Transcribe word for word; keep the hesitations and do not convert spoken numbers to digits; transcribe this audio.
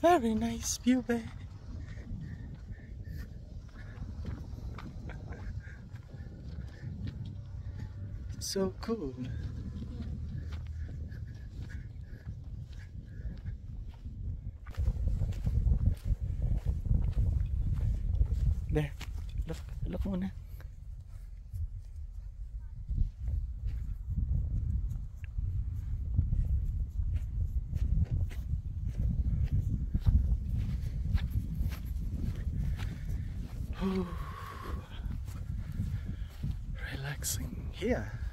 Very nice view, babe. So cool. There. Look, look muna. Relaxing here.